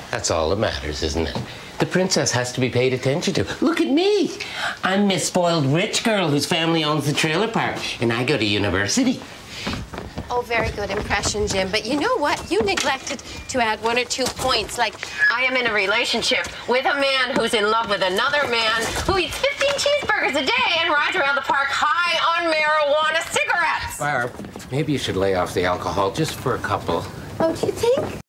That's all that matters, isn't it? The princess has to be paid attention to. Look at me. I'm Miss Spoiled Rich Girl whose family owns the trailer park, and I go to university. Oh, very good impression, Jim. But you know what? You neglected to add 1 or 2 points. Like, I am in a relationship with a man who's in love with another man who eats 15 cheeseburgers a day and rides around the park high on marijuana cigarettes. Barb, maybe you should lay off the alcohol just for a couple. Oh, do you think?